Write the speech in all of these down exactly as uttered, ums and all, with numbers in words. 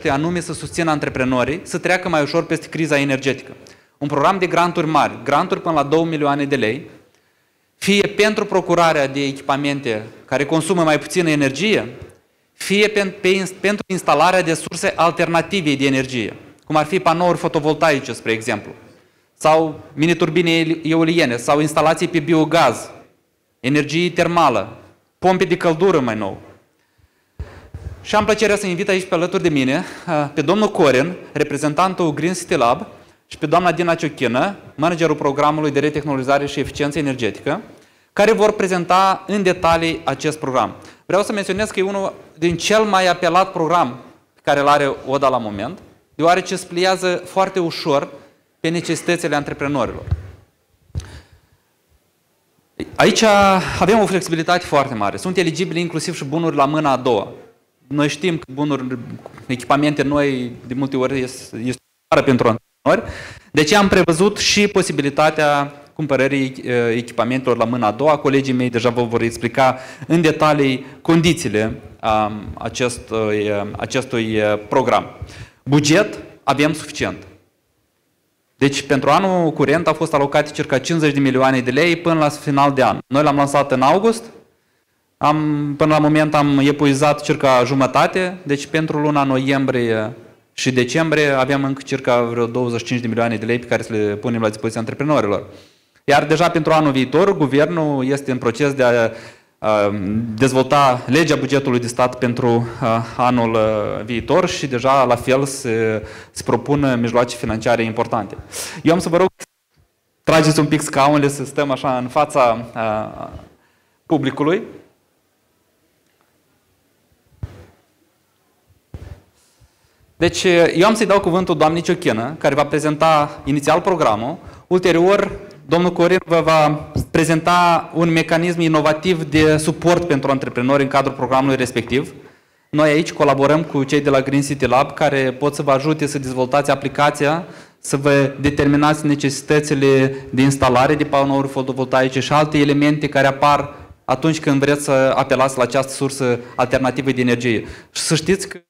anume să susțină antreprenorii să treacă mai ușor peste criza energetică. Un program de granturi mari, granturi până la două milioane de lei, fie pentru procurarea de echipamente care consumă mai puțină energie, fie pentru instalarea de surse alternative de energie, cum ar fi panouri fotovoltaice, spre exemplu, sau mini-turbine eoliene, sau instalații pe biogaz, energie termală, pompe de căldură mai nou. Și am plăcerea să invit aici pe alături de mine pe domnul Corin, reprezentantul Green City Lab, și pe doamna Dina Ciochină, managerul programului de retehnologizare și eficiență energetică, care vor prezenta în detalii acest program. Vreau să menționez că e unul din cel mai apelat program pe care îl are O D A la moment, deoarece se pliază foarte ușor pe necesitățile antreprenorilor. Aici avem o flexibilitate foarte mare. Sunt eligibile inclusiv și bunuri la mâna a doua. Noi știm că bunuri, echipamente noi, de multe ori, este, este pentru antreprenori. De ce am prevăzut și posibilitatea cumpărării echipamentelor la mâna a doua. Colegii mei deja vă vor explica în detalii condițiile acestui, acestui program. Buget avem suficient. Deci pentru anul curent au fost alocate circa cincizeci de milioane de lei până la final de an. Noi l-am lansat în august, am, până la moment am epuizat circa jumătate, deci pentru luna noiembrie și decembrie avem încă circa vreo douăzeci și cinci de milioane de lei pe care să le punem la dispoziția antreprenorilor. Iar deja pentru anul viitor, guvernul este în proces de a dezvolta legea bugetului de stat pentru anul viitor și deja la fel se, se propună mijloace financiare importante. Eu am să vă rog să trageți un pic scaunele, să stăm așa în fața publicului. Deci eu am să-i dau cuvântul doamnei Ciochină, care va prezenta inițial programul. Ulterior, domnul Corin vă va prezenta un mecanism inovativ de suport pentru antreprenori în cadrul programului respectiv. Noi aici colaborăm cu cei de la Green City Lab, care pot să vă ajute să dezvoltați aplicația, să vă determinați necesitățile de instalare de panouri fotovoltaice și alte elemente care apar atunci când vreți să apelați la această sursă alternativă de energie. Și să știți că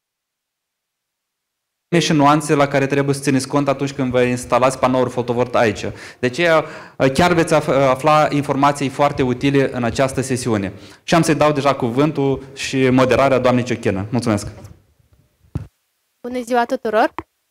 și nuanțe la care trebuie să țineți cont atunci când vă instalați panouri fotovoltaice. De aceea chiar veți afla informații foarte utile în această sesiune. Și am să-i dau deja cuvântul și moderarea doamnei Ciochină. Mulțumesc! Bună ziua tuturor!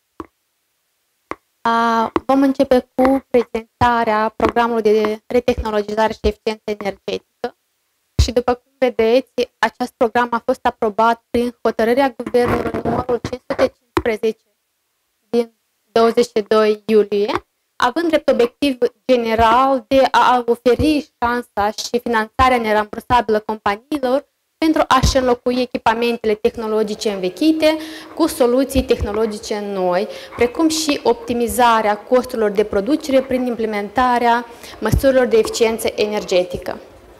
Vom începe cu prezentarea programului de retehnologizare și eficiență energetică. Și după cum vedeți, acest program a fost aprobat prin hotărârea Guvernului numărul cinci sute cincisprezece din douăzeci și doi iulie, având drept obiectiv general de a oferi șansa și finanțarea nerambursabilă companiilor pentru a-și înlocui echipamentele tehnologice învechite cu soluții tehnologice noi, precum și optimizarea costurilor de producere prin implementarea măsurilor de eficiență energetică.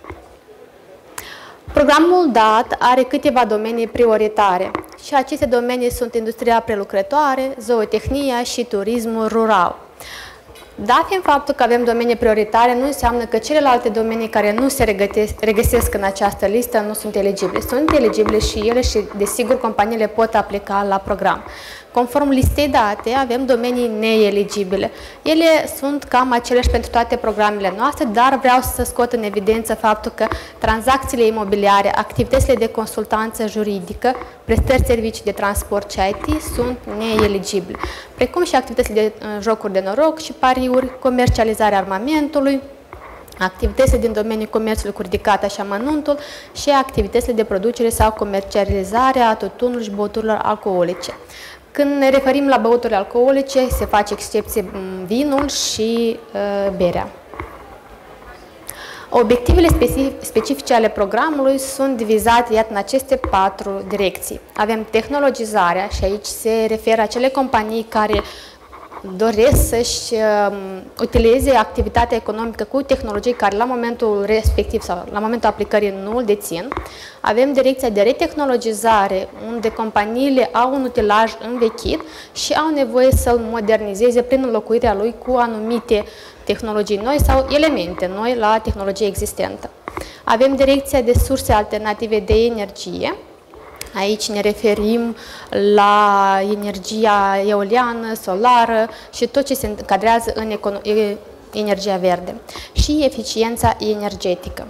Programul dat are câteva domenii prioritare și aceste domenii sunt industria prelucrătoare, zootehnia și turismul rural. Dat fiind faptul că avem domenii prioritare, nu înseamnă că celelalte domenii care nu se regăsesc în această listă nu sunt eligibile. Sunt eligibile și ele și, desigur, companiile pot aplica la program. Conform listei date, avem domenii neeligibile. Ele sunt cam aceleași pentru toate programele noastre, dar vreau să scot în evidență faptul că tranzacțiile imobiliare, activitățile de consultanță juridică, prestări servicii de transport și I T sunt neeligibile, precum și activitățile de jocuri de noroc și pariuri, comercializarea armamentului, activitățile din domeniul comerțului cu ridicata și amănuntul și activitățile de producere sau comercializare a tutunului și băuturilor alcoolice. Când ne referim la băuturile alcoolice, se face excepție vinul și uh, berea. Obiectivele specifice ale programului sunt divizate iată, în aceste patru direcții. Avem tehnologizarea și aici se referă acele companii care doresc să-și uh, utilizeze activitatea economică cu tehnologii care la momentul respectiv sau la momentul aplicării nu îl dețin. Avem direcția de retehnologizare, unde companiile au un utilaj învechit și au nevoie să-l modernizeze prin înlocuirea lui cu anumite tehnologii noi sau elemente noi la tehnologie existentă. Avem direcția de surse alternative de energie, Aici ne referim la energia eoliană, solară și tot ce se încadrează în energia verde și eficiența energetică.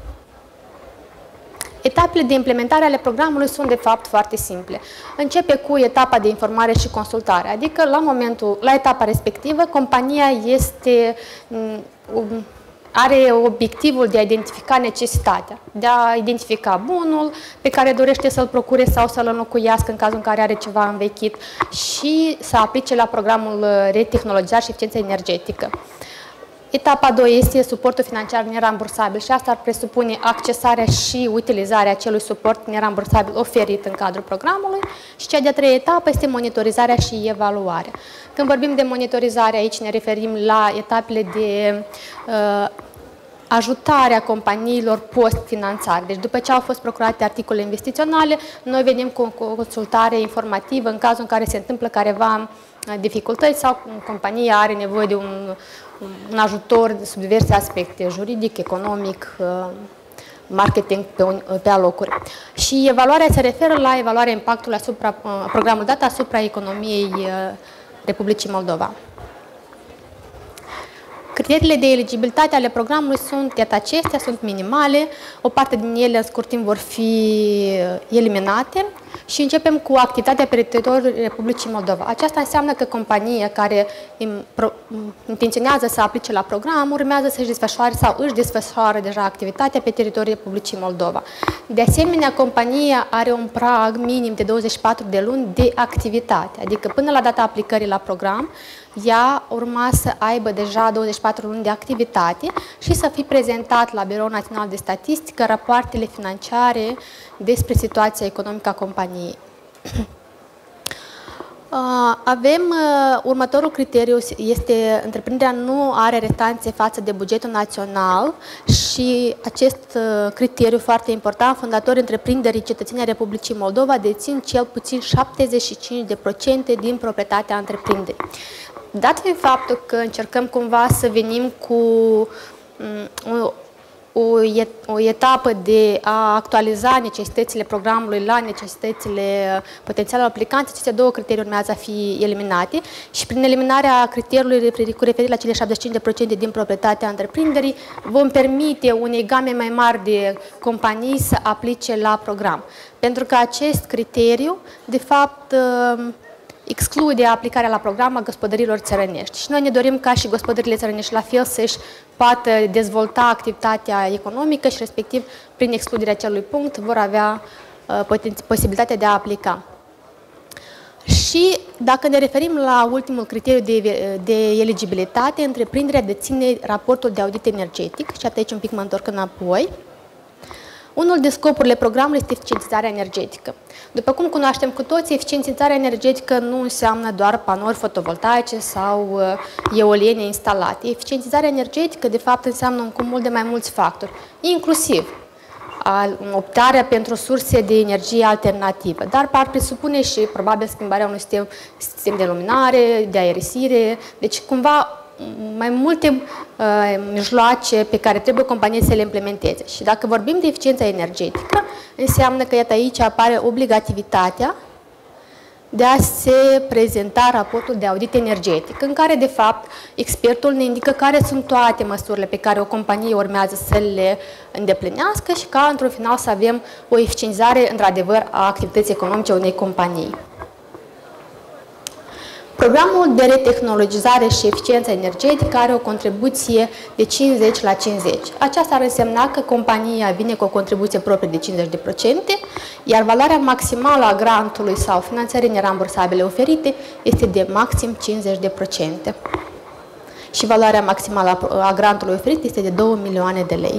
Etapele de implementare ale programului sunt de fapt foarte simple. Începe cu etapa de informare și consultare, adică la momentul, la etapa respectivă, compania este, are obiectivul de a identifica necesitatea, de a identifica bunul pe care dorește să-l procure sau să-l înlocuiască în cazul în care are ceva învechit și să aplice la programul retehnologizare și eficiență energetică. Etapa doi este suportul financiar nerambursabil și asta ar presupune accesarea și utilizarea acelui suport nerambursabil oferit în cadrul programului și cea de-a treia etapă este monitorizarea și evaluarea. Când vorbim de monitorizare, aici ne referim la etapele de uh, ajutarea companiilor post-finanțare. Deci după ce au fost procurate articole investiționale, noi venim cu o consultare informativă în cazul în care se întâmplă careva dificultăți sau compania are nevoie de un, un ajutor sub diverse aspecte, juridic, economic, marketing pe, un, pe alocuri. Și evaluarea se referă la evaluarea impactului asupra programului dat asupra economiei Republicii Moldova. Criteriile de eligibilitate ale programului sunt, iată acestea, sunt minimale, o parte din ele în scurt timp vor fi eliminate și începem cu activitatea pe teritoriul Republicii Moldova. Aceasta înseamnă că compania care intenționează să aplice la program urmează să-și desfășoare sau își desfășoară deja activitatea pe teritoriul Republicii Moldova. De asemenea, compania are un prag minim de douăzeci și patru de luni de activitate, adică până la data aplicării la program, ea urma să aibă deja douăzeci și patru luni de activitate și să fie prezentat la Biroul Național de Statistică rapoartele financiare despre situația economică a companiei. Avem următorul criteriu, este întreprinderea nu are restanțe față de bugetul național și acest criteriu foarte important, fondatorii întreprinderii cetățenii ai Republicii Moldova dețin cel puțin șaptezeci și cinci la sută din proprietatea întreprinderii. Dat fiind faptul că încercăm cumva să venim cu o, o, o etapă de a actualiza necesitățile programului la necesitățile potențialelor aplicanți, aceste două criterii urmează a fi eliminate și prin eliminarea criteriului cu referire la cele șaptezeci și cinci la sută din proprietatea întreprinderii vom permite unei game mai mari de companii să aplice la program. Pentru că acest criteriu, de fapt, exclude aplicarea la program a gospodăriilor țărănești. Și noi ne dorim ca și gospodările țărănești la fel să-și poată dezvolta activitatea economică și respectiv prin excluderea acelui punct vor avea uh, posibilitatea de a aplica. Și dacă ne referim la ultimul criteriu de, de eligibilitate, întreprinderea deține raportul de audit energetic și atunci un pic mă întorc înapoi. Unul din scopurile programului este eficientizarea energetică. După cum cunoaștem cu toții, eficientizarea energetică nu înseamnă doar panouri fotovoltaice sau eoliene instalate. Eficientizarea energetică, de fapt, înseamnă un cumul de mai mulți factori, inclusiv optarea pentru surse de energie alternativă, dar ar presupune și probabil schimbarea unui sistem, sistem de luminare, de aerisire, deci cumva mai multe uh, mijloace pe care trebuie companiei să le implementeze. Și dacă vorbim de eficiența energetică, înseamnă că iată aici apare obligativitatea de a se prezenta raportul de audit energetic, în care, de fapt, expertul ne indică care sunt toate măsurile pe care o companie urmează să le îndeplinească și ca, într-un final, să avem o eficientizare, într-adevăr, a activității economice a unei companii. Programul de retehnologizare și eficiență energetică are o contribuție de cincizeci la cincizeci. Aceasta ar însemna că compania vine cu o contribuție proprie de cincizeci la sută, iar valoarea maximală a grantului sau finanțării nerambursabile oferite este de maxim cincizeci la sută. Și valoarea maximală a grantului oferit este de două milioane de lei.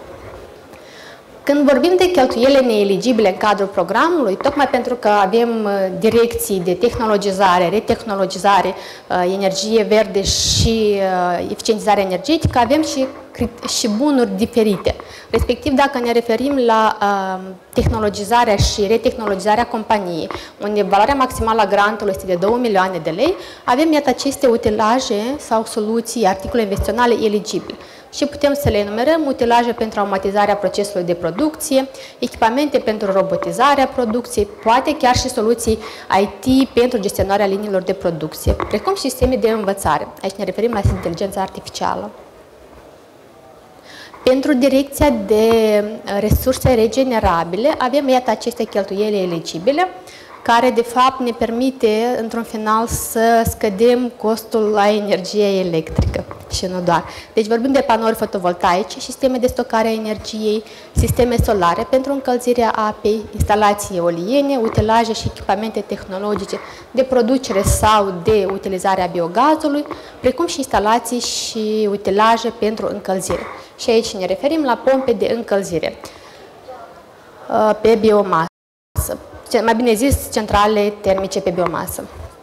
Când vorbim de cheltuielile neeligibile în cadrul programului, tocmai pentru că avem direcții de tehnologizare, retehnologizare, energie verde și eficientizare energetică, avem și, și bunuri diferite. Respectiv, dacă ne referim la tehnologizarea și retehnologizarea companiei, unde valoarea maximală a grantului este de două milioane de lei, avem iată aceste utilaje sau soluții, articole investiționale eligibile. și putem să le enumerăm: utilaje pentru automatizarea procesului de producție, echipamente pentru robotizarea producției, poate chiar și soluții I T pentru gestionarea liniilor de producție, precum și sisteme de învățare. Aici ne referim la inteligența artificială. Pentru direcția de resurse regenerabile avem, iată, aceste cheltuieli eligibile, care de fapt ne permite într-un final să scădem costul la energie electrică și nu doar. Deci vorbim de panouri fotovoltaice, sisteme de stocare a energiei, sisteme solare pentru încălzirea apei, instalații eoliene, utilaje și echipamente tehnologice de producere sau de utilizare a biogazului, precum și instalații și utilaje pentru încălzire. Și aici ne referim la pompe de încălzire pe biomasă. Mai bine zis, centrale termice pe biomasă.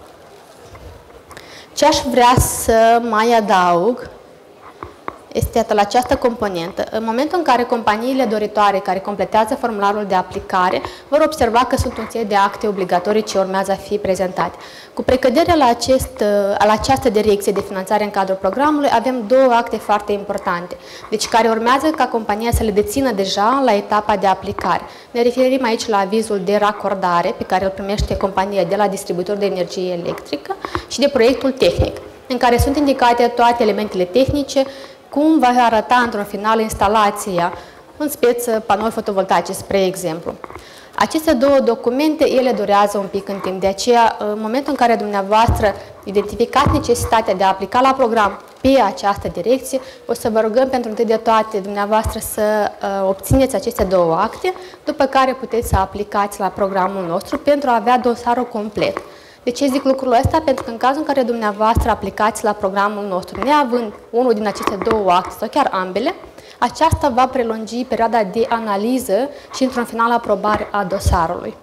Ce aș vrea să mai adaug este la această componentă. În momentul în care companiile doritoare care completează formularul de aplicare vor observa că sunt un set de acte obligatorii ce urmează a fi prezentate. Cu precădere la, acest, la această direcție de finanțare în cadrul programului avem două acte foarte importante, deci care urmează ca compania să le dețină deja la etapa de aplicare. Ne referim aici la avizul de racordare pe care îl primește compania de la distribuitor de energie electrică și de proiectul tehnic, în care sunt indicate toate elementele tehnice, cum va arăta într-un final instalația, în speță panouri fotovoltaice, spre exemplu. Aceste două documente, ele durează un pic în timp, de aceea, în momentul în care dumneavoastră identificați necesitatea de a aplica la program pe această direcție, o să vă rugăm pentru întâi de toate dumneavoastră să uh, obțineți aceste două acte, după care puteți să aplicați la programul nostru pentru a avea dosarul complet. De ce zic lucrul ăsta? Pentru că în cazul în care dumneavoastră aplicați la programul nostru, neavând unul din aceste două acte sau chiar ambele, aceasta va prelungi perioada de analiză și într-un final aprobare a dosarului.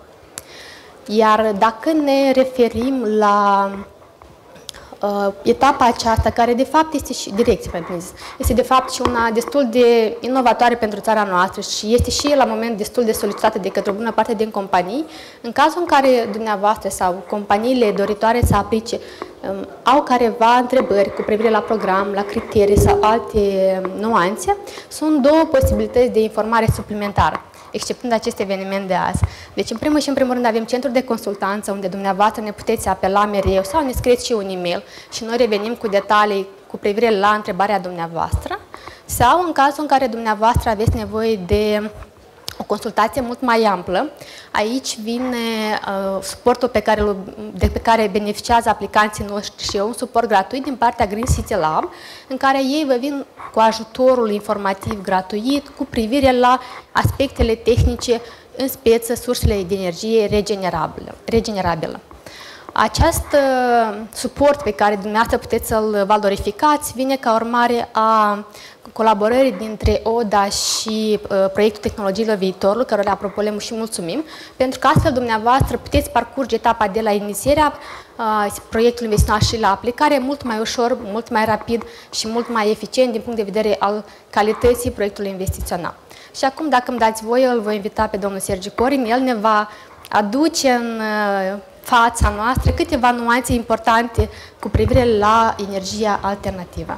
Iar dacă ne referim la uh, etapa aceasta, care de fapt este și direcție, mai bine zis, este de fapt și una destul de inovatoare pentru țara noastră și este și la moment destul de solicitată de către o bună parte din companii, în cazul în care dumneavoastră sau companiile doritoare să aplice um, au careva întrebări cu privire la program, la criterii sau alte nuanțe, sunt două posibilități de informare suplimentară, exceptând acest eveniment de azi. Deci, în primul și în primul rând, avem centrul de consultanță, unde dumneavoastră ne puteți apela mereu sau ne scrieți și un e-mail și noi revenim cu detalii cu privire la întrebarea dumneavoastră, sau în cazul în care dumneavoastră aveți nevoie de o consultație mult mai amplă, aici vine uh, suportul pe care, de pe care beneficiază aplicanții noștri și un suport gratuit din partea Green City Lab, în care ei vă vin cu ajutorul informativ gratuit cu privire la aspectele tehnice, în speță sursele de energie regenerabilă. regenerabilă. Acest uh, suport pe care dumneavoastră puteți să-l valorificați vine ca urmare a colaborării dintre O D A și uh, Proiectul Tehnologiilor Viitorului, cărora apropo le și mulțumim, pentru că astfel dumneavoastră puteți parcurge etapa de la inițierea uh, proiectului investițional și la aplicare mult mai ușor, mult mai rapid și mult mai eficient din punct de vedere al calității proiectului investițional. Și acum, dacă îmi dați voie, îl voi invita pe domnul Sergiu Corin, el ne va aduce în uh, fața noastră câteva nuanțe importante cu privire la energia alternativă.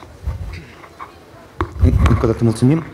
Încă o dată mulțumim.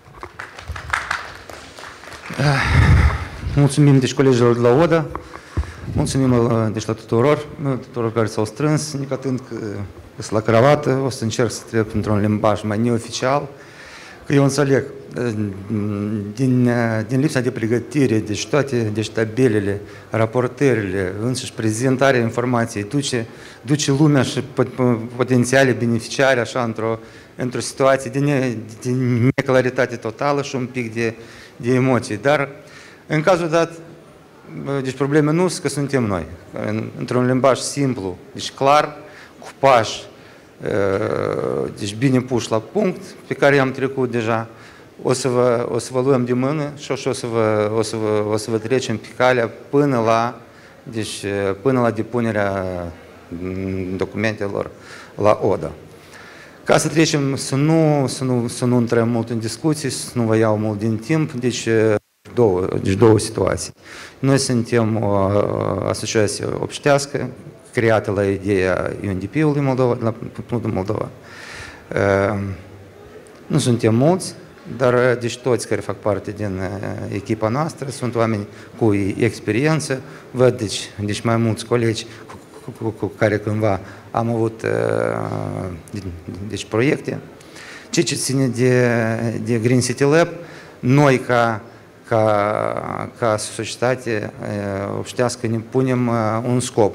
Mulțumim deci colegilor de la O D A, mulțumim deci la tuturor, tuturor care s-au strâns, nicătând că sunt la cravată, o să încerc să trec într-un limbaj mai neoficial, că eu înțeleg din, din lipsa de pregătire, deci toate deci tabelele, raportările, însăși prezentarea informației, duce, duce lumea și potențiale beneficiari așa într-o într-o situație de, ne, de neclaritate totală și un pic de, de emoții. Dar, în cazul dat, deci probleme nu sunt că suntem noi. Într-un limbaj simplu, deci clar, cu pași, deci bine puși la punct, pe care i-am trecut deja, o să vă, o să vă luăm de mână și o să vă, o să vă, o să vă trecem pe calea până la, deci, până la depunerea documentelor la O D A. Ca să trecem, să nu, să nu, să nu intrăm mult în discuții, să nu vă iau mult din timp, deci două, deci două situații. Noi suntem o asociație obștească, creată la ideea U N D P-ului Moldova, la Moldova. Nu suntem mulți, dar deci toți care fac parte din echipa noastră sunt oameni cu experiență. Văd deci, deci mai mulți colegi cu, cu, cu care cândva am avut deci, proiecte. Ceea ce ține de, de Green City Lab, noi ca, ca, ca societate obștească ne punem un scop.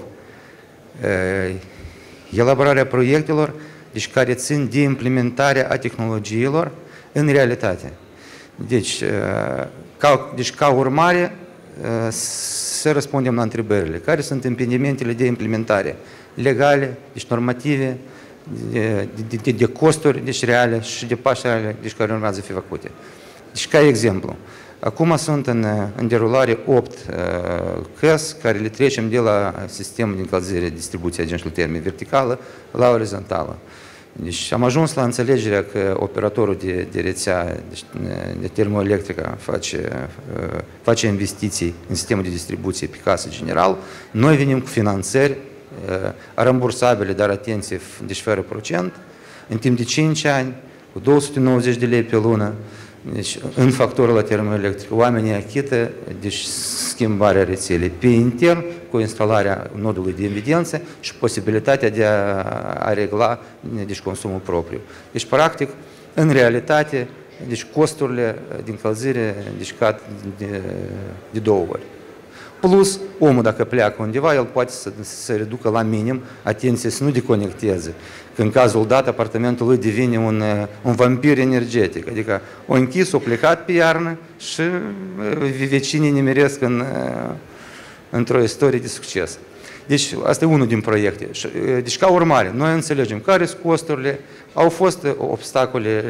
Elaborarea proiectelor deci, care țin de implementarea a tehnologiilor în realitate. Deci, ca, deci, ca urmare, să răspundem la întrebările. Care sunt impedimentele de implementare legale, deci normative, de, de, de costuri deci, reale și de pași reale deci, care urmează să fie făcute. Deci, ca exemplu, acum sunt în, în derulare opt uh, căs care le trecem de la sistemul de încălzire, distribuție agenților termic verticală la orizontală. Deci am ajuns la înțelegerea că operatorul de, de rețea deci, de termoelectrică face, uh, face investiții în sistemul de distribuție pe casă general. Noi venim cu finanțări uh, rambursabile, dar atenție, deci fără procent, în timp de cinci ani, cu două sute nouăzeci de lei pe lună. Deci, în factorul la termoelectric, oamenii achită deci, schimbarea rețelei pe intern cu instalarea nodului de evidență și posibilitatea de a, a regla deci, consumul propriu. Deci, practic, în realitate, deci, costurile de încălzire deci, cad de, de două ori. Plus, omul dacă pleacă undeva, el poate să se reducă la minim, atenție, să nu deconecteze. Că în cazul dat, apartamentul lui devine un, un vampir energetic. Adică o închis, o plecat pe iarnă și vecinii nimeresc în, într-o istorie de succes. Deci, asta e unul din proiecte. Deci, ca urmare, noi înțelegem care sunt costurile, au fost obstacole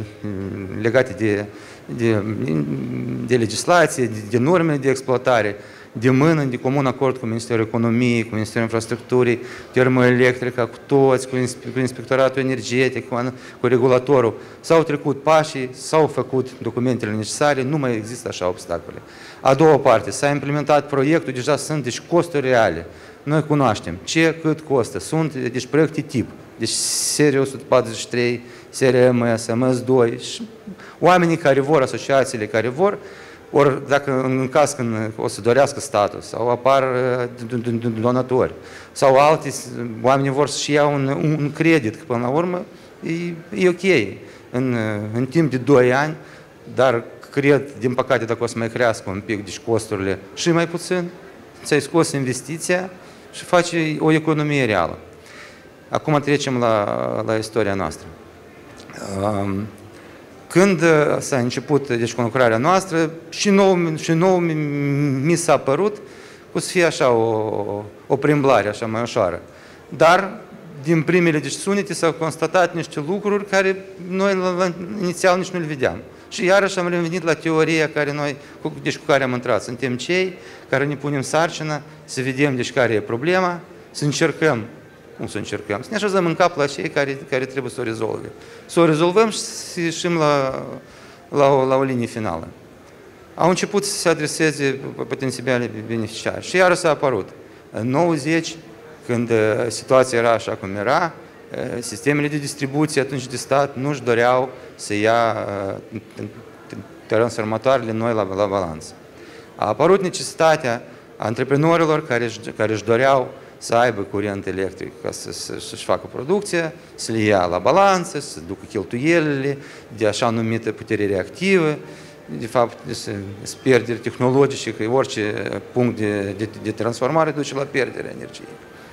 legate de, de, de legislație, de, de norme de exploatare, de mână, de comun acord cu Ministerul Economiei, cu Ministerul Infrastructurii, termoelectrica, cu toți, cu Inspectoratul Energetic, cu, cu regulatorul. S-au trecut pașii, s-au făcut documentele necesare, nu mai există așa obstacole. A doua parte, s-a implementat proiectul, deja sunt deci, costuri reale. Noi cunoaștem ce, cât costă. Sunt deci, proiecte tip, deci serie o sută patruzeci și trei, serie M S, M S doi și oamenii care vor, asociațiile care vor, ori dacă în caz când o să dorească statul sau apar donatori sau alții, oamenii vor să-și iau un, un credit, că până la urmă e, e ok. În, în timp de doi ani, dar cred, din păcate, dacă o să mai crească un pic, deci costurile și mai puțin, ți-ai scos investiția și faci o economie reală. Acum trecem la, la istoria noastră. Um, Când s-a început deci, conlucrarea noastră, și nou, și nou mi s-a părut că o să fie așa o, o primblare, așa mai ușoară. Dar, din primele deci, sunete s-au constatat niște lucruri care noi la, la, inițial nici nu le vedeam. Și iarăși am revenit la teoria care noi, cu, deci, cu care am intrat. Suntem cei care ne punem sarcină să vedem deci, care e problema, să încercăm Cum să încercăm? Să ne așezăm în cap la cei care, care trebuie să o rezolve. Să o rezolvăm și să ieșim la, la, o, la o linie finală. Au început să se adreseze potențiali beneficiari. Și iară s-a apărut. În nouăzeci, când situația era așa cum era, sistemele de distribuție atunci de stat nu își doreau să ia transformatoarele noi la, la balanță. A apărut necesitatea antreprenorilor care, care își doreau să aibă curent electric ca să, să, să-și facă producția, să le ia la balanță, să ducă cheltuielile de așa numită putere reactivă, de fapt, sunt pierderi tehnologice, că orice punct de, de, de transformare duce la pierderea energiei.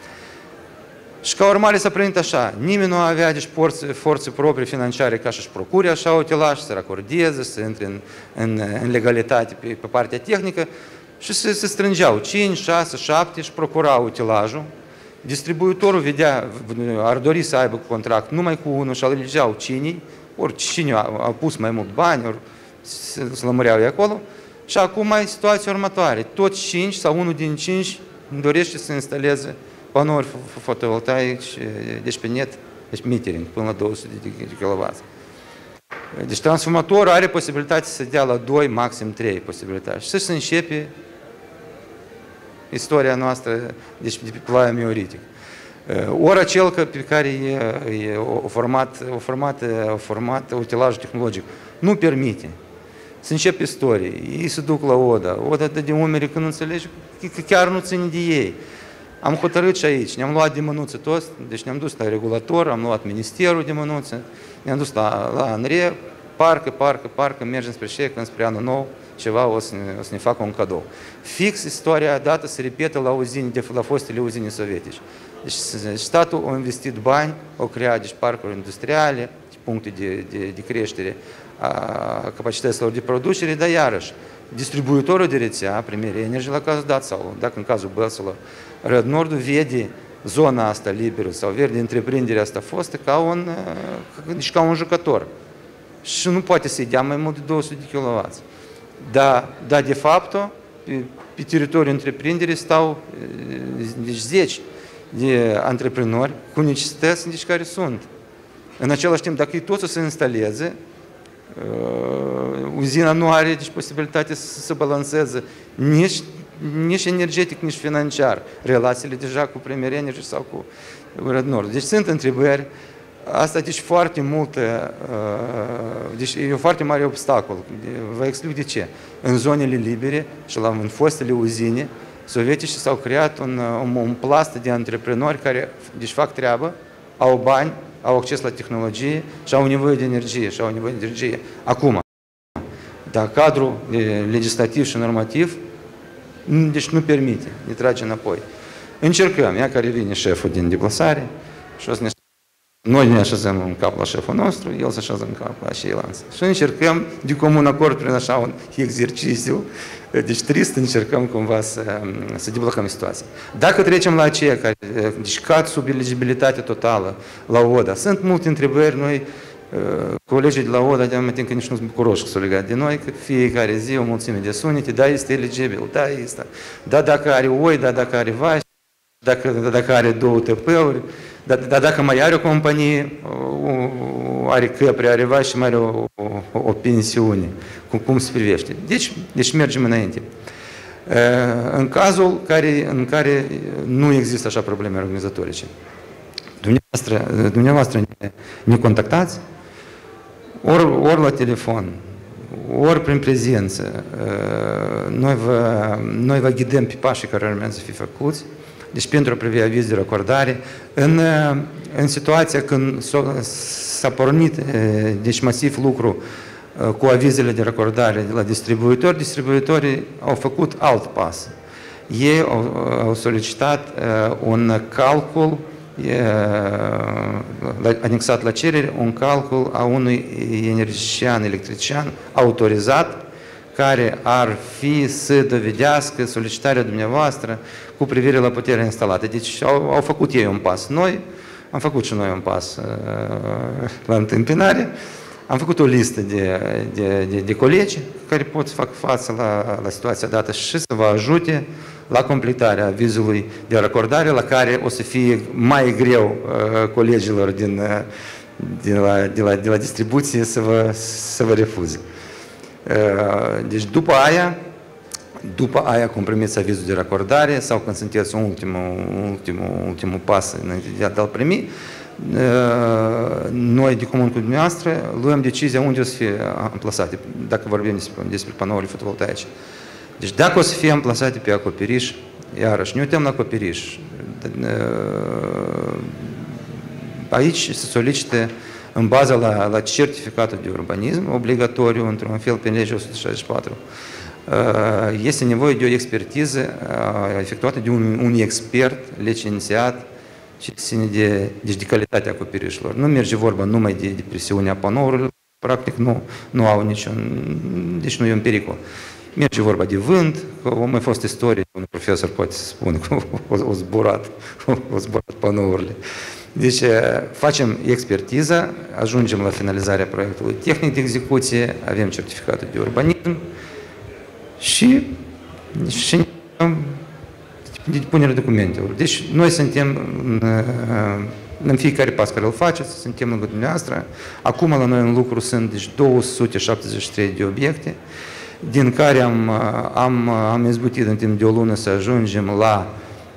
Și ca urmare s-a primit așa, nimeni nu avea deci, forțe, forțe proprii financiare ca să-și procure așa utilaj, să racordeze, să intre în, în, în legalitate pe, pe partea tehnică, și se, se strângeau cinci, șase, șapte și procurau utilajul. Distribuitorul vedea, ar dori să aibă contract numai cu unul și alegeau cine, ori cine a, a pus mai mult bani, ori se, se lămureau de acolo. Și acum mai situația următoare. Toți cinci sau unul din cinci dorește să instaleze panouri fotovoltaici, deci pe net, deci metering, până la două sute de kilowatt. Deci transformatorul are posibilitatea să dea la doi, maxim trei posibilități. Și să începe istoria noastră deci, de pe ploaia meoritic. Ori acel pe care e, e o format, o format, o format utilajul tehnologic nu permite să începe istorie, ei se duc la ODA, ODA dă de umeri că nu înțelege, că chiar nu ține de ei. Am hotărât și aici, ne-am luat de mânuță toți, deci ne-am dus la regulator, am luat ministerul de mânuță, ne-am dus la, la ANRE, parcă, parcă, parcă mergem spre șec, înspre anul nou, ceva o să, ne, o să ne facă un cadou. Fix istoria dată se repetă la, uzini, la fostele uzine sovietice. Deci statul a investit bani, a creat deci, parcuri industriale, puncte de, de, de creștere a capacităților de producere, dar iarăși, distribuitorul de rețea, Premier Energy, la cazul dat, sau dacă în cazul Bălților, Red Nordul vede zona asta liberă sau vede întreprinderea asta fostă ca un, deci ca un jucător. Și nu poate să-i dea mai mult de două sute de kilowați. Dar, da, de fapt, pe, pe teritoriul întreprinderii stau deci, zeci de antreprenori cu necesități deci, care sunt. În același timp, dacă ei toți o să instaleze, uh, uzina nu are deci, posibilitatea să se balanceze nici, nici energetic, nici financiar relațiile deja cu Premier Energy sau cu Red Nord. Deci sunt întrebări. Asta deci foarte multă, uh, deci e un foarte mare obstacol. Vă explic de ce. În zonele libere și la, în fostele uzine sovietice s-au creat un, un, un plast de antreprenori care deci, fac treabă, au bani, au acces la tehnologie și au nevoie de energie și au nevoie de energie acum. Dar cadrul legislativ și normativ deci nu permite, ne trage înapoi. Încercăm, ea care vine șeful din deplasare și o să ne noi ne așezăm în cap la șeful nostru, el se așează în cap la ceilalți. Și încercăm, de comun acord, prin așa un exercițiu, deci trist, încercăm cumva să, să deblocăm situația. Dacă trecem la aceia care deci, cad sub eligibilitate totală la ODA, sunt multe întrebări, noi, colegii de la ODA, de aminte că nici nu sunt bucuroși să legat de noi, că fiecare zi o mulțime de sunete, da, este eligibil, da, este, da, dacă are oi, da, dacă are vaci, dacă, dacă are două T P-uri, dar, dar dacă mai are o companie, o, are căpri, are vaci și mai are o, o, o pensiune, cum, cum se privește. Deci, deci mergem înainte. În cazul care, în care nu există așa probleme organizatorice, dumneavoastră, dumneavoastră ne, ne contactați, ori, ori la telefon, ori prin prezență, noi vă, noi vă ghidăm pe pașii care urmează să fie făcuți. Deci pentru a privi aviz de racordare, în, în situația când s-a pornit deci masiv lucru cu avizele de racordare de la distribuitori, distribuitorii au făcut alt pas. Ei au, au solicitat un calcul anexat la cerere, un calcul a unui energician, electrician autorizat, care ar fi să dovedească solicitarea dumneavoastră cu privire la puterea instalată. Deci au, au făcut ei un pas. Noi am făcut și noi un pas uh, la întâmpinare. Am făcut o listă de, de, de, de colegi care pot să fac față la, la situația dată și să vă ajute la completarea avizului de racordare, la care o să fie mai greu uh, colegilor din, uh, de, la, de, la, de la distribuție să vă, să vă refuze. Deci după aia, după aia cum primiți avizul de racordare sau când sunteți un ultimul, ultimul, ultimul pas înainte de a-l primi, noi de comun cu dumneavoastră luăm decizia unde o să fie amplasate, dacă vorbim despre, despre panourile fotovoltaice. Deci dacă o să fie amplasate pe acoperiș, iarăși ne uităm la acoperiș, aici se solicită în baza la, la certificatul de urbanism, obligatoriu, într-un fel, pe legea o sută șaizeci și patru, este nevoie de o expertiză efectuată de un, un expert licențiat ce ține de, deci de calitatea acoperișilor. Nu merge vorba numai de, de presiunea panourilor, practic nu, nu au niciun, deci nu e un pericol. Merge vorba de vânt, că o mai fost istorie, un profesor poate să spune că o zburat, o zburat panourile. Deci facem expertiza, ajungem la finalizarea proiectului tehnic de execuție, avem certificatul de urbanism și, și de depunerea documentelor. Deci noi suntem în, în fiecare pas care îl faceți, suntem lângă dumneavoastră. Acum la noi în lucru sunt deci, două sute șaptezeci și trei de obiecte, din care am, am, am izbutit în timp de o lună să ajungem la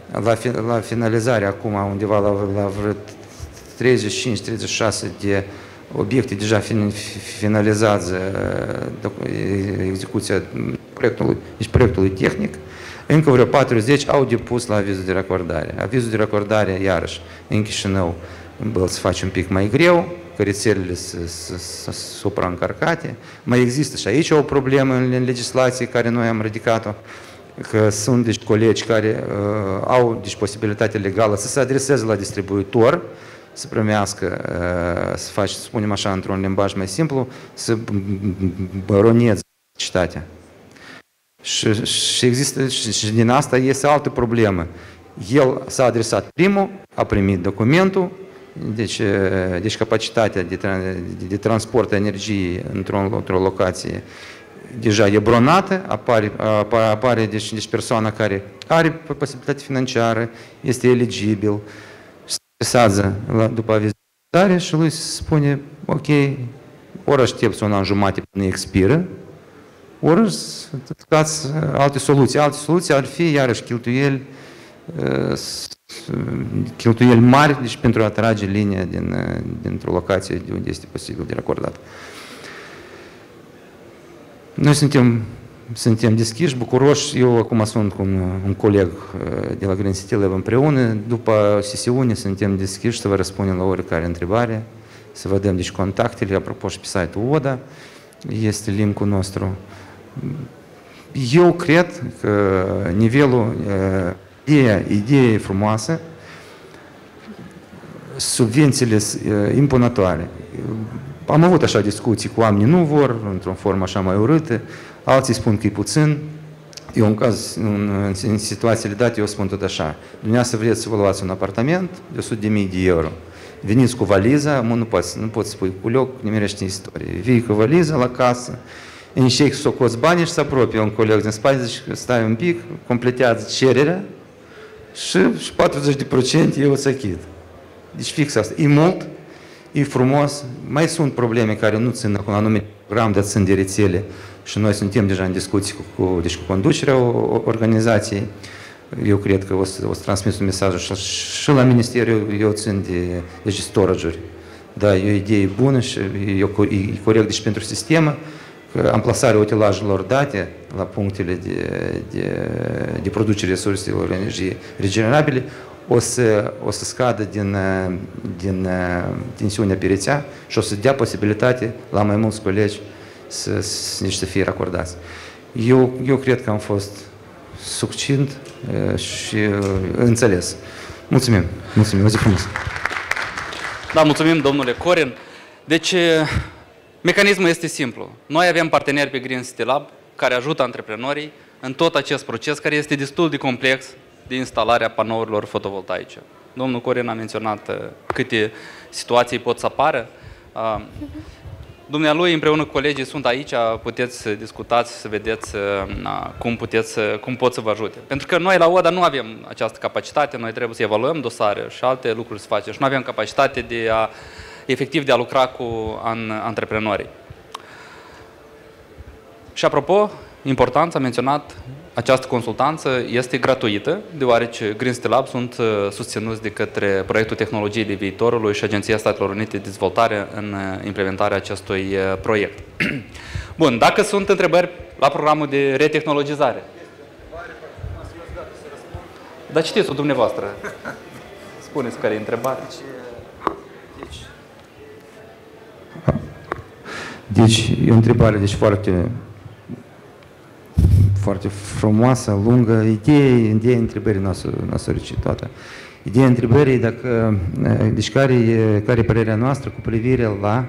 la, fi, la finalizare acum, undeva la, la vreo treizeci și cinci treizeci și șase de obiecte deja fin, finalizează execuția proiectului, deci proiectului tehnic. Încă vreo patruzeci au depus la avizul de racordare. Avizul de racordare, iarăși, în Chișinău, îl se face un pic mai greu, că rețelele sunt supraîncărcate. Mai există și aici o problemă în legislație care noi am ridicat-o, că sunt deci, colegi care uh, au deci, posibilitatea legală să se adreseze la distribuitor, să primească, uh, să faci, să spunem așa, într-un limbaj mai simplu, să băroneze citatea. Și, și există, și, și din asta este altă problemă. El s-a adresat primul, a primit documentul, deci, deci capacitatea de, de, de transport a energiei într-o, într-o locație deja e bronată, apare, apare, apare deci, deci persoana care are posibilitate financiară, este eligibil, se adresează după avizare și lui se spune, ok, ori aștepți un an jumate până expiră, ori să alte soluții. Alte soluții ar fi, iarăși, cheltuieli, cheltuieli mari, deci pentru a atrage linia din, dintr-o locație de unde este posibil de racordat. Noi suntem, suntem deschiși, bucuroși. Eu acum sunt cu un, un coleg de la Green City Lab împreună. După sesiune suntem deschiși să vă răspundem la oricare întrebare, să vă dăm deci contactele, apropo și pe site-ul O D A, este linkul nostru. Eu cred că nivelul, ideea, ideea e frumoasă, subvențiile impunătoare. Am avut așa discuții cu oamenii, nu vor, într-o formă așa mai urâtă, alții spun că e puțin. Eu, în caz, în, în situațiile date, eu spun tot așa. Dumneavoastră vreți să vă luați un apartament de o sută de mii de euro. Veniți cu valiza, mă, nu poți, nu poți spui cu loc, nimerește istorie. Vii cu valiza la casă, încerci să scoți banii și se apropie un coleg din spate, zice, stai un pic, completează cererea și, și patruzeci la sută eu îți achit. Deci fix asta. E mult, e frumos, mai sunt probleme care nu țin cu un anumit program, dar țin de rețele și noi suntem deja în discuții cu, cu, deci cu conducerea organizației. Eu cred că o să, o să transmit un mesaj și, și la Ministeriu, eu țin de, deci storage-uri. Da, e o idee bună și e, e corect deci pentru sistemă, că amplasarea utilajelor date la punctele de, de, de producere resurselor energie regenerabile o să, o să scadă din, din tensiunea pe rețea și o să dea posibilitate la mai mulți colegi să, să, să fie racordați. Eu, eu cred că am fost succint și înțeles. Mulțumim. Mulțumim. O zi frumos. Da, mulțumim, domnule Corin. Deci, mecanismul este simplu. Noi avem parteneri pe Green City Lab care ajută antreprenorii în tot acest proces care este destul de complex de instalarea panourilor fotovoltaice. Domnul Corin a menționat câte situații pot să apară. Dumnealui împreună cu colegii sunt aici, puteți să discutați, să vedeți cum, puteți, cum pot să vă ajute. Pentru că noi la O D A nu avem această capacitate, noi trebuie să evaluăm dosare și alte lucruri să facem și nu avem capacitate de a, efectiv de a lucra cu an, antreprenorii. Și apropo, important, s-a menționat, această consultanță este gratuită, deoarece Green City Lab sunt susținuți de către Proiectul Tehnologiei de Viitorului și Agenția Statelor Unite de Dezvoltare în implementarea acestui proiect. Bun, dacă sunt întrebări la programul de retehnologizare. Dar citiți-o dumneavoastră. Spuneți care e întrebarea. Deci, e o întrebare deci, foarte, foarte frumoasă, lungă. Ideea, ideea întrebării noastre, noastră toată. Ideea întrebării, dacă, deci care e, care e părerea noastră cu privire la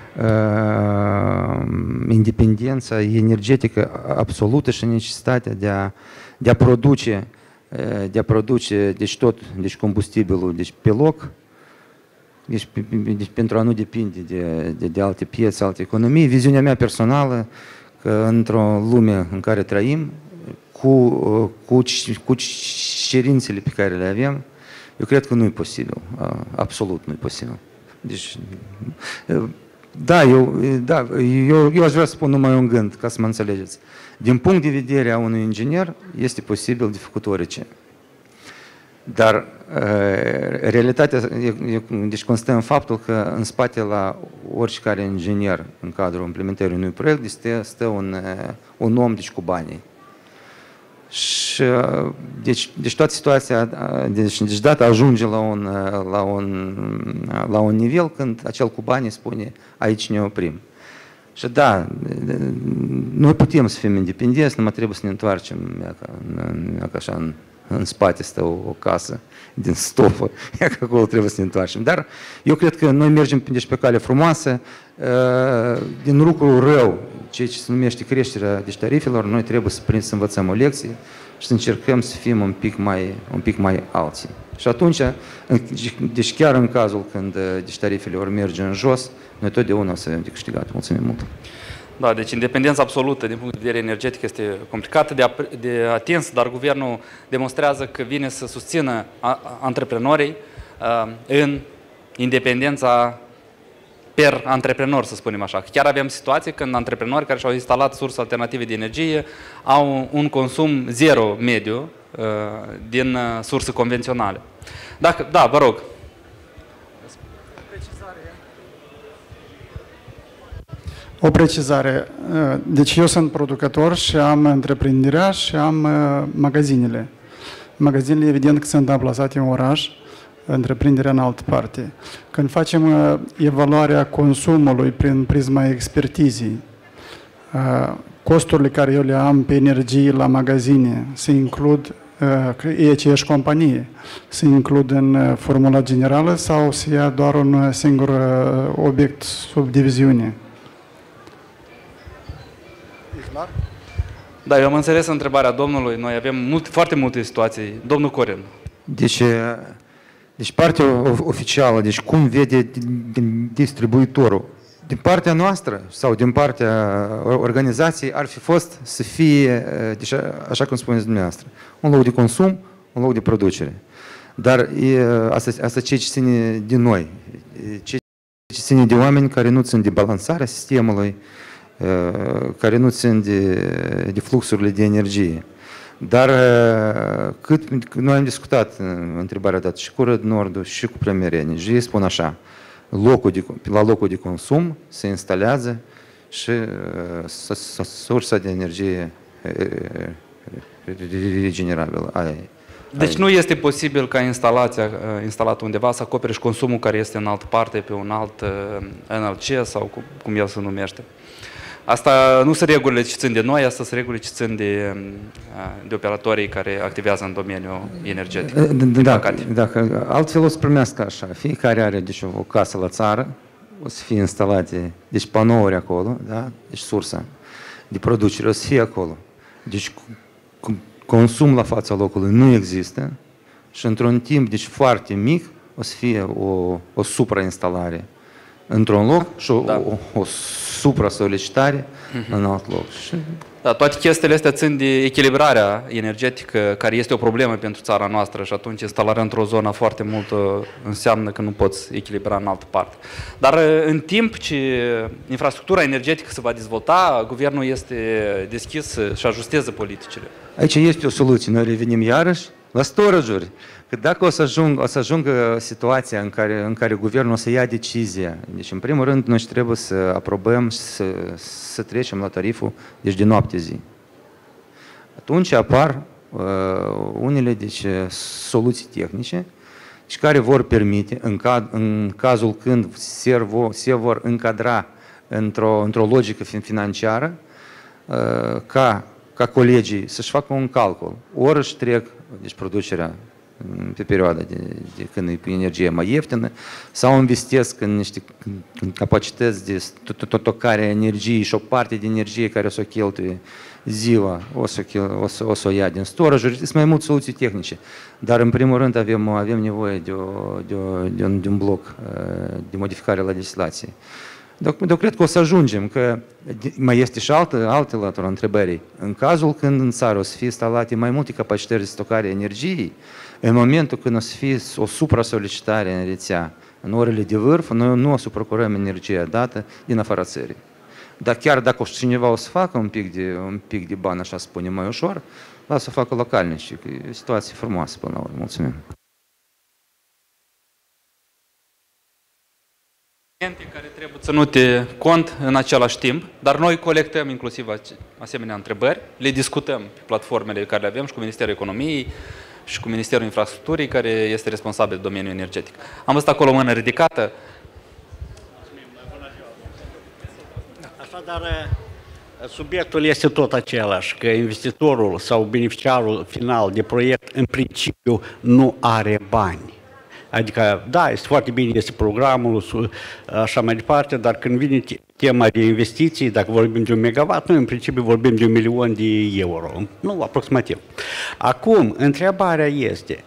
uh, independența energetică absolută și necesitatea de a, de a produce, de a produce deci tot, deci combustibilul deci pe loc, deci, deci pentru a nu depinde de, de, de alte piețe, alte economii. Viziunea mea personală că într-o lume în care trăim, cu, cu, cu cerințele pe care le avem, eu cred că nu e posibil, absolut nu e posibil. Deci, da, eu, da eu, eu aș vrea să spun numai un gând, ca să mă înțelegeți. Din punct de vedere a unui inginer, este posibil de făcut orice. Dar realitatea deci constă în faptul că în spate la oricare inginer în cadrul implementării unui proiect stă, stă un, un om deci, cu banii. Și, deci, deci toată situația, deci, deci data ajunge la un, la, un, la un nivel când acel cu banii spune aici ne oprim. Și da, noi putem să fim independenți, numai trebuie să ne întoarcem așa, în, în spate stă o, o casă din stofă, că acolo trebuie să ne întoarcem. Dar eu cred că noi mergem deci, pe cale frumoasă, din lucrul rău, ceea ce se numește creșterea deci, tarifelor, noi trebuie să, să învățăm o lecție și să încercăm să fim un pic mai, un pic mai alții. Și atunci, deci chiar în cazul când deci, tarifele vor merge în jos, noi totdeauna o să avem de câștigat. Mulțumim mult! Da, deci independența absolută din punct de vedere energetic este complicată de, de atins, dar guvernul demonstrează că vine să susțină antreprenorii uh, în independența per antreprenor, să spunem așa. Chiar avem situații când antreprenori care și-au instalat surse alternative de energie au un consum zero mediu uh, din uh, surse convenționale. Dacă, da, vă rog. O precizare. Deci eu sunt producător și am întreprinderea și am magazinele. Magazinele, evident, că sunt amplasate în oraș, întreprinderea în altă parte. Când facem evaluarea consumului prin prisma expertizii, costurile care eu le am pe energie la magazine se includ, e aceeași companie, se includ în formula generală sau se ia doar un singur obiect sub diviziune? Da, eu am înțeles întrebarea domnului. Noi avem mult, foarte multe situații. Domnul Corin. Deci, deci partea oficială, deci cum vede distribuitorul, din partea noastră sau din partea organizației ar fi fost să fie, deci, așa cum spuneți dumneavoastră, un loc de consum, un loc de producere. Dar e, asta, asta ce ține de noi, ce ține de oameni care nu țin de balansarea sistemului, care nu țin de, de fluxurile de energie. Dar cât noi am discutat întrebarea dată și cu Răd Nordul și cu Prămereni și ei spun așa, locul de, la locul de consum se instalează și sursa de energie regenerabilă. Aia, deci nu este posibil ca instalația instalată undeva să acopere și consumul care este în altă parte, pe un alt N L C sau cum el se numește. Asta nu sunt regulile ce țin de noi, asta sunt regulile ce țin de, de operatorii care activează în domeniul energetic. Da, dacă altfel o să primească așa. Fiecare are deci, o casă la țară, o să fie instalate deci, panouri acolo, da? Deci sursa de producere o să fie acolo. Deci consum la fața locului nu există și într-un timp deci, foarte mic o să fie o, o suprainstalare într-un loc și o, da. o, o supra-solicitare uh-huh. în alt loc. Și... Da, toate chestiile astea țin de echilibrarea energetică, care este o problemă pentru țara noastră și atunci instalarea într-o zonă foarte multă înseamnă că nu poți echilibra în altă parte. Dar în timp ce infrastructura energetică se va dezvolta, guvernul este deschis să-și ajusteze politicile. Aici este o soluție. Noi revenim iarăși la storage-uri. Că dacă o să, ajung, o să ajungă situația în care, în care guvernul o să ia decizia, deci în primul rând noi trebuie să aprobăm și să, să trecem la tariful deci de noapte zi. Atunci apar uh, unele deci, soluții tehnice și care vor permite, în, ca, în cazul când se vor, se vor încadra într-o, într-o logică financiară, uh, ca, ca colegii să-și facă un calcul. Ori își trec deci, producerea pe perioada de, de când e energie mai ieftină, sau investesc în niște capacități de stocare a energiei și o parte de energie care o să o cheltuie ziua, o să o, să, o, să o ia din storage-uri. Sunt mai multe soluții tehnice, dar în primul rând avem, avem nevoie de, o, de, o, de, un, de un bloc de modificare la legislație. Dar eu cred că o să ajungem, că mai este și altă, altă latură întrebării. În cazul când în țară o să fie instalate mai multe capacități de stocare a energiei, în momentul când o să fie o supra-solicitare în rețea, în orele de vârf, noi nu o să procurăm energia dată din afara țării. Dar chiar dacă cineva o să facă un pic de, un pic de bani, așa spune, mai ușor, lasă să facă localnici. E o situație frumoasă până la urmă. Mulțumim. Care trebuie ținute cont în același timp, dar noi colectăm inclusiv asemenea întrebări, le discutăm pe platformele care le avem și cu Ministerul Economiei și cu Ministerul Infrastructurii, care este responsabil de domeniul energetic. Am văzut acolo o mână ridicată. Așadar, subiectul este tot același, că investitorul sau beneficiarul final de proiect în principiu nu are bani. Adică, da, este foarte bine, este programul, așa mai departe, dar când vine tema de investiții, dacă vorbim de un megawatt, noi în principiu vorbim de un milion de euro, nu, aproximativ. Acum, întrebarea este,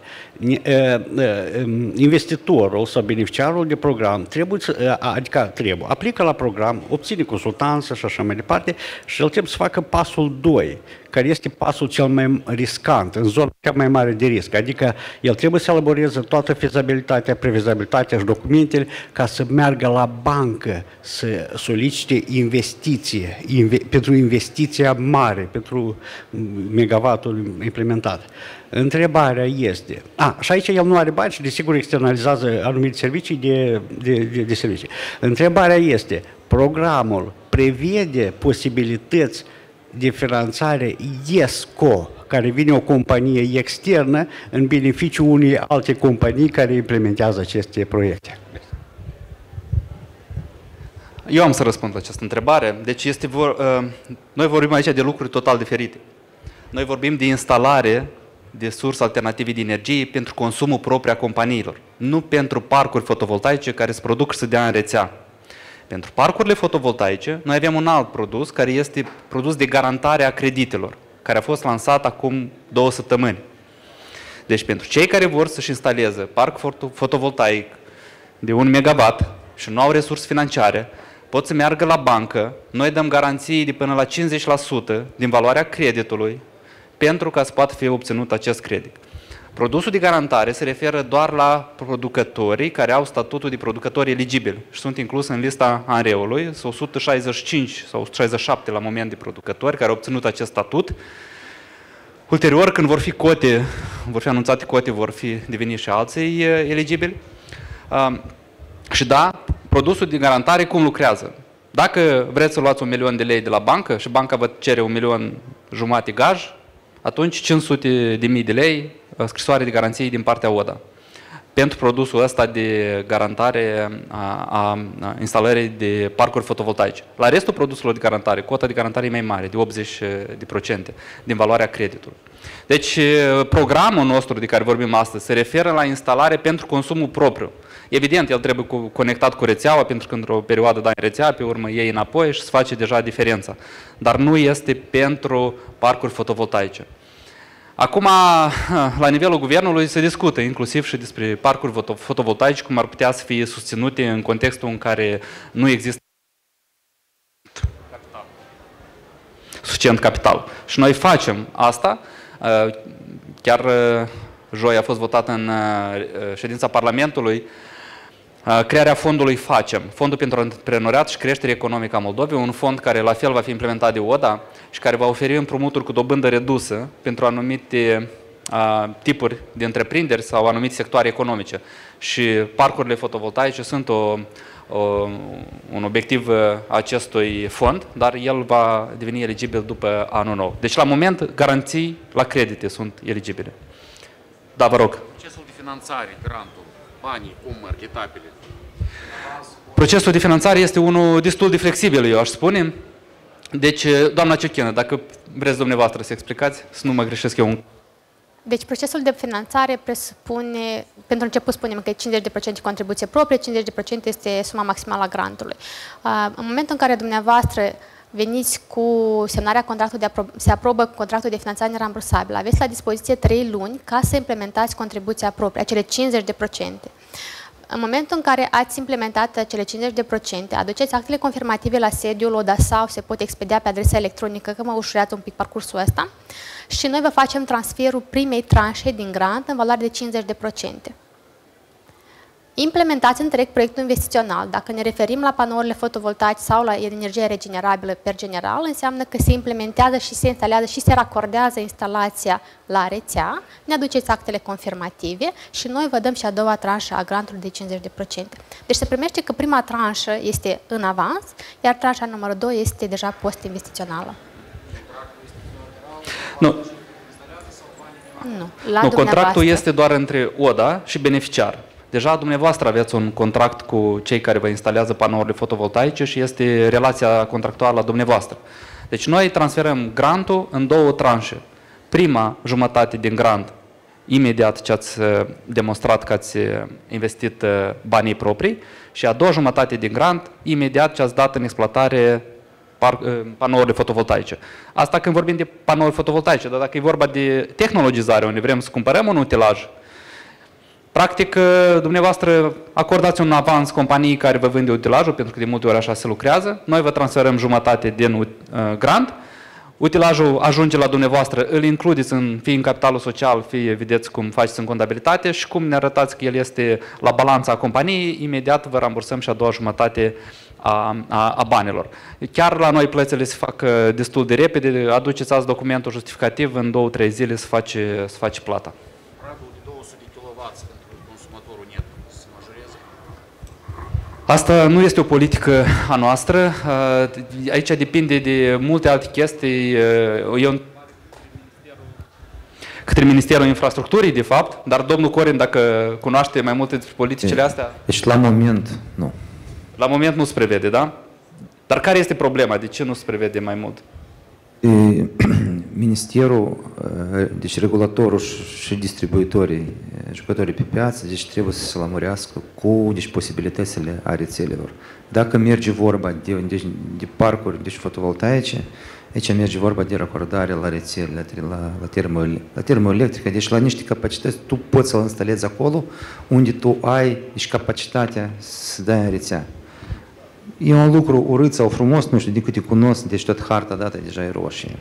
investitorul sau beneficiarul de program trebuie, adică trebuie, aplică la program, obține consultanță și așa mai departe și el trebuie să facă pasul doi, care este pasul cel mai riscant, în zona cea mai mare de risc. Adică el trebuie să elaboreze toată fezabilitatea, previzabilitatea și documentele ca să meargă la bancă, să solicite investiție, inve, pentru investiția mare, pentru megawattul implementat. Întrebarea este, a, și aici el nu are bani și desigur externalizează anumite servicii de, de, de, de servicii. Întrebarea este, programul prevede posibilități de finanțare ESCO, care vine o companie externă în beneficiul unei alte companii care implementează aceste proiecte? Eu am să răspund la această întrebare. Deci este vor, uh, noi vorbim aici de lucruri total diferite. Noi vorbim de instalare de surse alternative de energie pentru consumul propriu a companiilor, nu pentru parcuri fotovoltaice care se produc și se dea în rețea. Pentru parcurile fotovoltaice, noi avem un alt produs care este produs de garantare a creditelor, care a fost lansat acum două săptămâni. Deci pentru cei care vor să-și instaleze parc fotovoltaic de un megawatt și nu au resurse financiare, pot să meargă la bancă, noi dăm garanții de până la cincizeci la sută din valoarea creditului pentru ca să poată fi obținut acest credit. Produsul de garantare se referă doar la producătorii care au statutul de producători eligibili și sunt inclus în lista ANRE-ului. Sunt o sută șaizeci și cinci sau o sută șaizeci și șapte la moment de producători care au obținut acest statut. Ulterior, când vor fi cote, vor fi anunțate cote, vor fi deveni și alții eligibili. Și da, produsul de garantare cum lucrează? Dacă vreți să luați un milion de lei de la bancă și banca vă cere un milion jumate gaj, atunci cinci sute de mii de lei scrisoare de garanție din partea O D A pentru produsul ăsta de garantare a, a, a instalării de parcuri fotovoltaice. La restul produselor de garantare, cota de garantare e mai mare, de optzeci la sută din valoarea creditului. Deci programul nostru de care vorbim astăzi se referă la instalare pentru consumul propriu. Evident, el trebuie conectat cu rețeaua, pentru că într-o perioadă dai în rețea, pe urmă iei înapoi și se face deja diferența. Dar nu este pentru parcuri fotovoltaice. Acum, la nivelul guvernului se discută inclusiv și despre parcuri fotovoltaice, cum ar putea să fie susținute în contextul în care nu există capital. suficient capital. Și noi facem asta. Chiar joi a fost votat în ședința Parlamentului crearea fondului FACEM, Fondul pentru Antreprenoriat și Creștere Economică a Moldovei, un fond care la fel va fi implementat de O D A și care va oferi împrumuturi cu dobândă redusă pentru anumite a, tipuri de întreprinderi sau anumite sectoare economice. Și parcurile fotovoltaice sunt o, o, un obiectiv acestui fond, dar el va deveni eligibil după anul nou. Deci la moment garanții la credite sunt eligibile. Da, vă rog. Procesul de finanțare, grantul, banii, cum merg, etapele? Procesul de finanțare este unul destul de flexibil, eu aș spune. Deci, doamna Ciochină, dacă vreți dumneavoastră să explicați, să nu mă greșesc eu. Deci procesul de finanțare presupune, pentru început spunem că e cincizeci la sută contribuție proprie, cincizeci la sută este suma maximală a grantului. În momentul în care dumneavoastră veniți cu semnarea contractului de apro se aprobă contractul de finanțare nerambursabil, aveți la dispoziție trei luni ca să implementați contribuția proprie, acele cincizeci la sută. În momentul în care ați implementat cele cincizeci la sută, aduceți actele confirmative la sediul O D A sau se pot expedia pe adresa electronică, că mă ușurează un pic parcursul ăsta, și noi vă facem transferul primei tranșe din grant în valoare de cincizeci la sută. Implementați întreg proiectul investițional. Dacă ne referim la panourile fotovoltaice sau la energie regenerabilă per general, înseamnă că se implementează și se instalează și se racordează instalația la rețea, ne aduceți actele confirmative și noi vă dăm și a doua tranșă a grantului de cincizeci la sută. Deci se primește că prima tranșă este în avans, iar tranșa numărul doi este deja post-investițională. Nu. Nu, la nu contractul este doar între O D A și beneficiar. Deja dumneavoastră aveți un contract cu cei care vă instalează panourile fotovoltaice și este relația contractuală a dumneavoastră. Deci noi transferăm grantul în două tranșe. Prima jumătate din grant, imediat ce ați demonstrat că ați investit banii proprii, și a doua jumătate din grant, imediat ce ați dat în exploatare panourile fotovoltaice. Asta când vorbim de panouri fotovoltaice, dar dacă e vorba de tehnologizare, unde vrem să cumpărăm un utilaj, practic, dumneavoastră acordați un avans companiei care vă vinde utilajul, pentru că de multe ori așa se lucrează, noi vă transferăm jumătate din uh, grant, utilajul ajunge la dumneavoastră, îl includeți în, fie în capitalul social, fie vedeți cum faceți în contabilitate și cum ne arătați că el este la balanța companiei, imediat vă rambursăm și a doua jumătate a, a, a banilor. Chiar la noi plățile se fac destul de repede, aduceți azi documentul justificativ, în două, trei zile se face, se face plata. Pragul de două sute de kilowatt pentru consumatorul net se majorează? Asta nu este o politică a noastră, aici depinde de multe alte chestii. Eu către Ministerul Infrastructurii, de fapt, dar domnul Corin, dacă cunoaște mai multe despre politicile astea... Deci la moment, nu. La moment nu se prevede, da? Dar care este problema? De ce nu se prevede mai mult? Ministerul, deci regulatorul și distribuitorii, jucătorii pe piață, deci trebuie să se lămurească cu deci, posibilitățile a rețelelor. Dacă merge vorba de, de, de parcuri deci, fotovoltaice, aici merge vorba de racordare la rețele, la, la, termo, la termoelectrică, deci la niște capacități tu poți să-l instalezi acolo unde tu ai deci, capacitatea să dai în rețea. E un lucru urât sau frumos, nu știu, din câte cunosc, deci tot harta dată deja e roșie.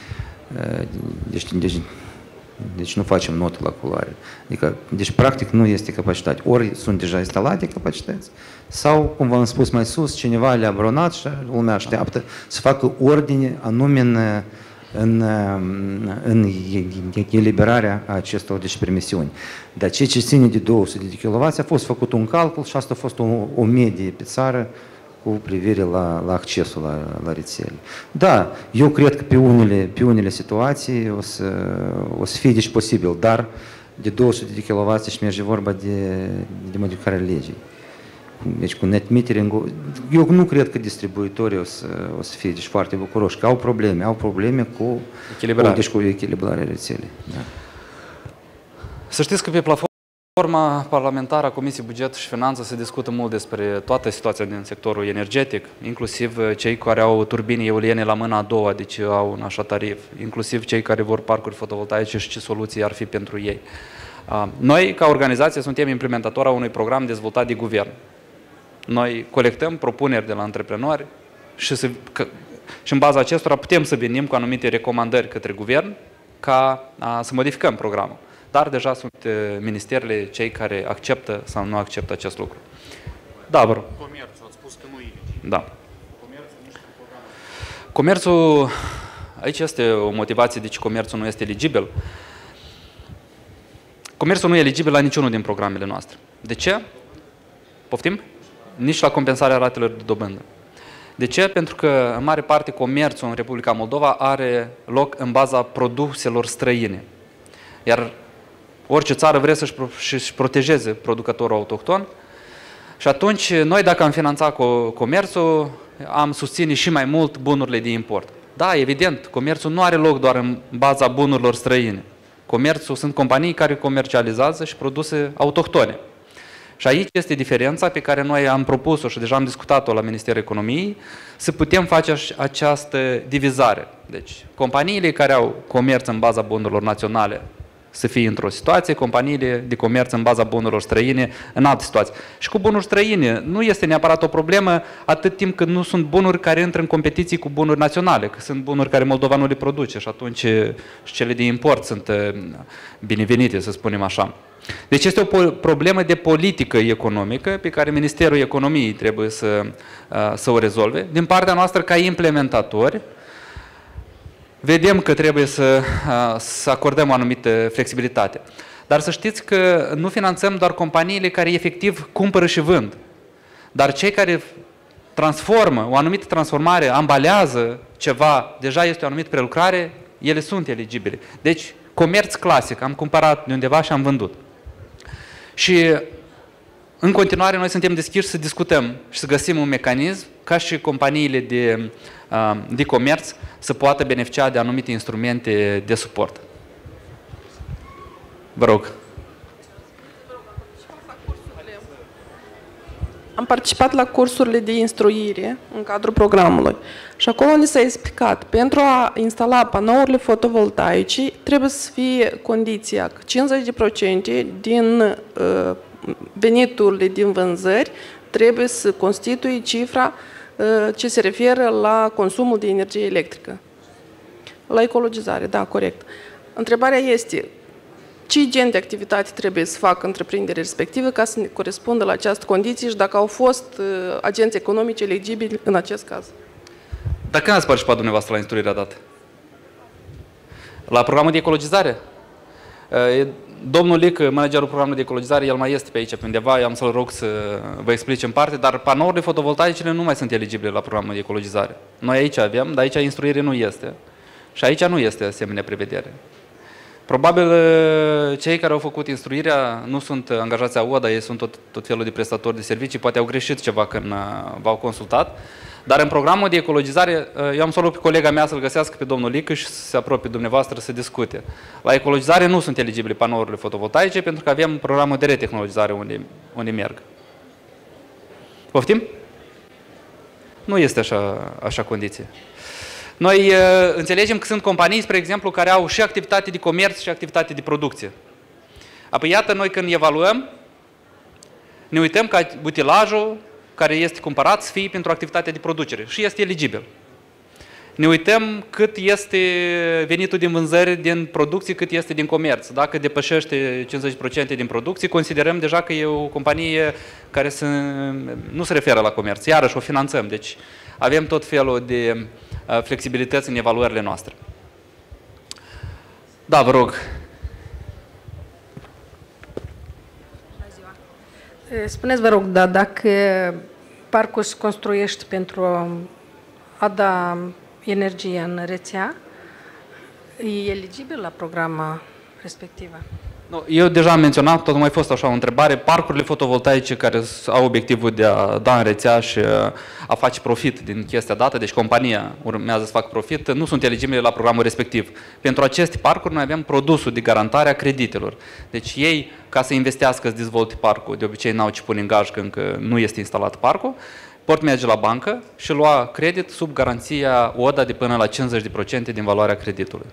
Deci, deci, deci nu facem notă la culoare. Adică, deci practic nu este capacitate. Ori sunt deja instalate capacități, sau, cum v-am spus mai sus, cineva le-a abronat și lumea așteaptă să facă ordine anume în, în, în eliberarea acestor deci, permisiuni. Dar ceea ce ține de două sute de kilowatt a fost făcut un calcul și asta a fost o, o medie pe țară cu privire la, la accesul la, la rețele. Da, eu cred că pe unele, pe unele situații o să, o să fie deci posibil, dar de două sute de kilowatt și merge vorba de, de modificarea legii. Deci cu net metering, eu nu cred că distribuitorii o să, o să fie deci, foarte bucuroși, că au probleme, au probleme cu echilibrarea, cu, deci, cu echilibrarea rețelei. Da. Să știți că pe platforma parlamentară a Comisiei Buget și Finanțe se discută mult despre toată situația din sectorul energetic, inclusiv cei care au turbine eoliene la mâna a doua, deci au un așa tarif, inclusiv cei care vor parcuri fotovoltaice și ce soluții ar fi pentru ei. Noi, ca organizație, suntem implementatori a unui program dezvoltat de guvern. Noi colectăm propuneri de la antreprenori și, să, că, și în baza acestora putem să venim cu anumite recomandări către guvern ca a, să modificăm programul. Dar deja sunt ministerele cei care acceptă sau nu acceptă acest lucru. Da, vă rog. Comerțul, ați spus că nu e. Da. Comerțul, nici comerțul, aici este o motivație de ce comerțul nu este eligibil. Comerțul nu e eligibil la niciunul din programele noastre. De ce? Poftim? Nici la compensarea ratelor de dobândă. De ce? Pentru că, în mare parte, comerțul în Republica Moldova are loc în baza produselor străine. Iar orice țară vrea să-și protejeze producătorul autohton și atunci, noi, dacă am finanțat comerțul, am susține și mai mult bunurile de import. Da, evident, comerțul nu are loc doar în baza bunurilor străine. Comerțul sunt companii care comercializează și produse autohtone. Și aici este diferența pe care noi am propus-o și deja am discutat-o la Ministerul Economiei, să putem face această divizare. Deci, companiile care au comerț în baza bunurilor naționale să fie într-o situație, companiile de comerț în baza bunurilor străine în altă situație. Și cu bunuri străine nu este neapărat o problemă atât timp cât nu sunt bunuri care intră în competiții cu bunuri naționale, că sunt bunuri care Moldova nu le produce și atunci și cele de import sunt binevenite, să spunem așa. Deci este o problemă de politică economică pe care Ministerul Economiei trebuie să, să o rezolve. Din partea noastră, ca implementatori, vedem că trebuie să, să acordăm o anumită flexibilitate. Dar să știți că nu finanțăm doar companiile care efectiv cumpără și vând. Dar cei care transformă, o anumită transformare, ambalează ceva, deja este o anumită prelucrare, ele sunt eligibile. Deci, comerț clasic, am cumpărat de undeva și am vândut. Și în continuare noi suntem deschiși să discutăm și să găsim un mecanism ca și companiile de, de comerț să poată beneficia de anumite instrumente de suport. Vă rog. Am participat la cursurile de instruire în cadrul programului și acolo ni s-a explicat, pentru a instala panourile fotovoltaice trebuie să fie condiția că cincizeci la sută din uh, veniturile din vânzări trebuie să constituie cifra uh, ce se referă la consumul de energie electrică. La ecologizare, da, corect. Întrebarea este, ce gen de activitate trebuie să facă întreprinderea respectivă ca să ne corespundă la această condiție și dacă au fost uh, agenți economici eligibili în acest caz? Dar când ați participat dumneavoastră la instruirea dată? La programul de ecologizare? Domnul Lic, managerul programului de ecologizare, el mai este pe aici, pe undeva, eu am să-l rog să vă explice în parte, dar panourile fotovoltaice nu mai sunt eligibile la programul de ecologizare. Noi aici avem, dar aici instruire nu este. Și aici nu este asemenea prevedere. Probabil cei care au făcut instruirea nu sunt angajați a U A, dar ei sunt tot, tot felul de prestatori de servicii, poate au greșit ceva când v-au consultat. Dar în programul de ecologizare, eu am să rog pe colega mea să-l găsească pe domnul Lică și să se apropie dumneavoastră să discute. La ecologizare nu sunt eligibile panourile fotovoltaice pentru că avem programul de retehnologizare unde, unde merg. Poftim? Nu este așa, așa condiție. Noi uh, înțelegem că sunt companii, spre exemplu, care au și activitate de comerț și activitate de producție. Apoi, iată, noi când evaluăm, ne uităm ca utilajul care este cumpărat să fie pentru activitatea de producere și este eligibil. Ne uităm cât este venitul din vânzări din producție, cât este din comerț. Dacă depășește cincizeci la sută din producție, considerăm deja că e o companie care se, nu se referă la comerț. Iarăși o finanțăm. Deci avem tot felul de flexibilități în evaluările noastre. Da, vă rog. Spuneți, vă rog, da, dacă parcul se construiește pentru a da energie în rețea, e eligibil la programa respectivă? Nu, eu deja am menționat, tot mai fost așa o întrebare, parcurile fotovoltaice care au obiectivul de a da în rețea și a face profit din chestia dată, deci compania urmează să facă profit, nu sunt eligibile la programul respectiv. Pentru aceste parcuri noi avem produsul de garantare a creditelor. Deci ei, ca să investească, să dezvolte parcul, de obicei n-au ce pune în gaj că încă nu este instalat parcul, pot merge la bancă și lua credit sub garanția O D A de până la cincizeci la sută din valoarea creditului.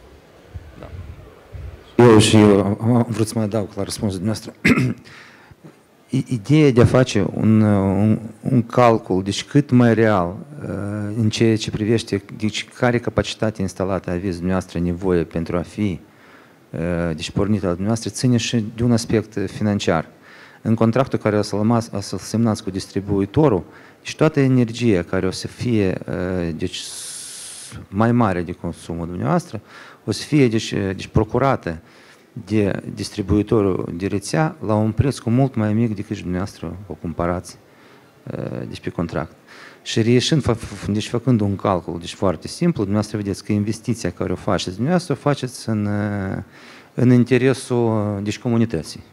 Eu și eu am vrut să mă adaug la răspunsul dumneavoastră. Ideea de a face un, un, un calcul, deci cât mai real, în ceea ce privește, deci care capacitate instalată aveți dumneavoastră nevoie pentru a fi deci pornită la dumneavoastră, ține și de un aspect financiar. În contractul care o să-l să semnați cu distribuitorul, deci toată energia care o să fie deci, mai mare de consumul dumneavoastră, o să fie deci, deci procurată de distribuitorul de rețea la un preț cu mult mai mic decât și dumneavoastră o cumpărați deci pe contract. Și reieșind, deci făcând un calcul deci foarte simplu, dumneavoastră vedeți că investiția care o faceți dumneavoastră o faceți în, în interesul deci, comunității.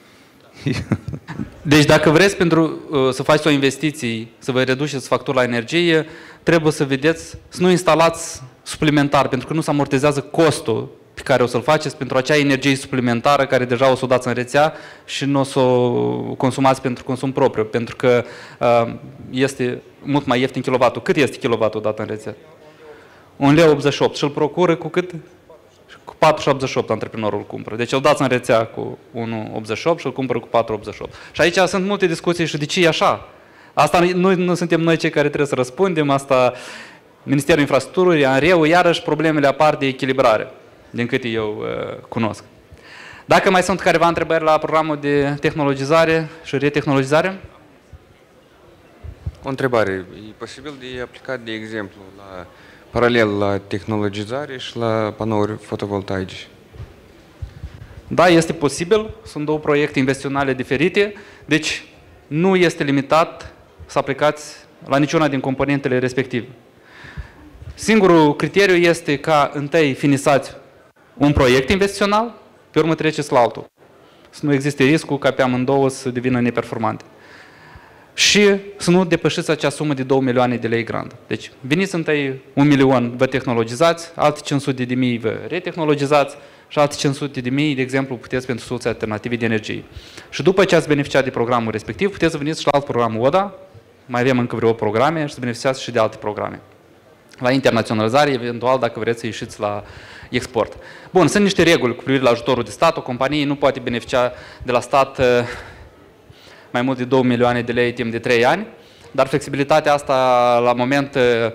Deci dacă vreți pentru uh, să faceți o investiție, să vă reduceți factura la energie, trebuie să vedeți, să nu instalați suplimentar, pentru că nu se amortizează costul pe care o să-l faceți pentru acea energie suplimentară care deja o să o dați în rețea și nu o să o consumați pentru consum propriu, pentru că uh, este mult mai ieftin kilowattul. Cât este kilowattul dat în rețea? un leu optzeci și opt și îl procură cu cât? cu patru virgulă optzeci și opt antreprenorul îl cumpără. Deci îl dați în rețea cu unu virgulă optzeci și opt și îl cumpără cu patru virgulă optzeci și opt. Și aici sunt multe discuții și de ce e așa. Asta nu, nu suntem noi cei care trebuie să răspundem, asta Ministerul Infrastructurii, ANRE-ul, iarăși problemele apar de echilibrare, din câte eu uh, cunosc. Dacă mai sunt careva întrebări la programul de tehnologizare și retehnologizare? O întrebare. E posibil de aplicat, de exemplu, la, paralel la tehnologizare și la panouri fotovoltaice? Da, este posibil. Sunt două proiecte investiționale diferite, deci nu este limitat să aplicați la niciuna din componentele respective. Singurul criteriu este ca întâi finisați un proiect investițional, pe urmă treceți la altul. Să nu existe riscul ca pe amândouă să devină neperformante. Și să nu depășiți acea sumă de două milioane de lei grant. Deci, veniți întâi un milion, vă tehnologizați, alte cinci sute de mii vă retehnologizați și alte cinci sute de mii, de exemplu, puteți pentru soluții alternative de energie. Și după ce ați beneficiat de programul respectiv, puteți să veniți și la alt program O D A, mai avem încă vreo programe și să beneficiați și de alte programe. La internaționalizare, eventual, dacă vreți să ieșiți la export. Bun, sunt niște reguli cu privire la ajutorul de stat. O companie nu poate beneficia de la stat mai mult de două milioane de lei timp de trei ani, dar flexibilitatea asta la moment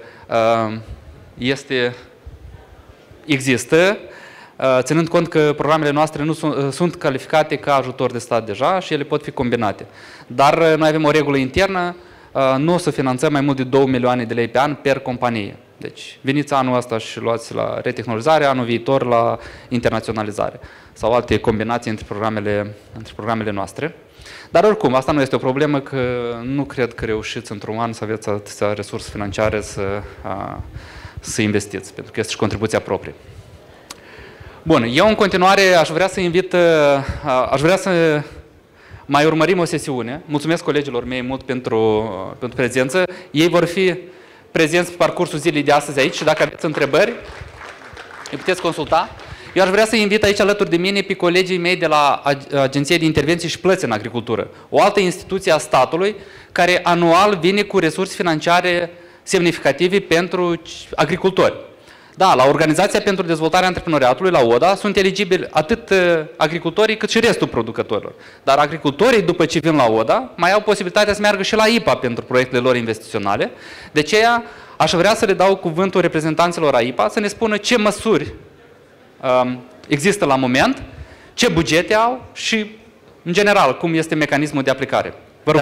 este, există, ținând cont că programele noastre nu sunt, sunt calificate ca ajutor de stat deja și ele pot fi combinate. Dar noi avem o regulă internă, nu o să finanțăm mai mult de două milioane de lei pe an per companie. Deci veniți anul ăsta și luați la retehnologizare, anul viitor la internaționalizare sau alte combinații între programele, între programele noastre. Dar oricum, asta nu este o problemă, că nu cred că reușiți într-un an să aveți atâția resurse financiare să, a, să investiți, pentru că este și contribuția proprie. Bun, eu în continuare aș vrea să invit, aș vrea să mai urmărim o sesiune. Mulțumesc colegilor mei mult pentru, pentru prezență. Ei vor fi prezenți pe parcursul zilei de astăzi aici și dacă aveți întrebări, îi puteți consulta. Eu aș vrea să invit aici alături de mine pe colegii mei de la Agenția de Intervenții și Plăți în Agricultură, o altă instituție a statului care anual vine cu resurse financiare semnificative pentru agricultori. Da, la Organizația pentru Dezvoltarea Antreprenoriatului, la O D A, sunt eligibili atât agricultorii cât și restul producătorilor. Dar agricultorii, după ce vin la O D A, mai au posibilitatea să meargă și la I P A pentru proiectele lor investiționale. De aceea aș vrea să le dau cuvântul reprezentanților a I P A să ne spună ce măsuri um, există la moment, ce bugete au și, în general, cum este mecanismul de aplicare.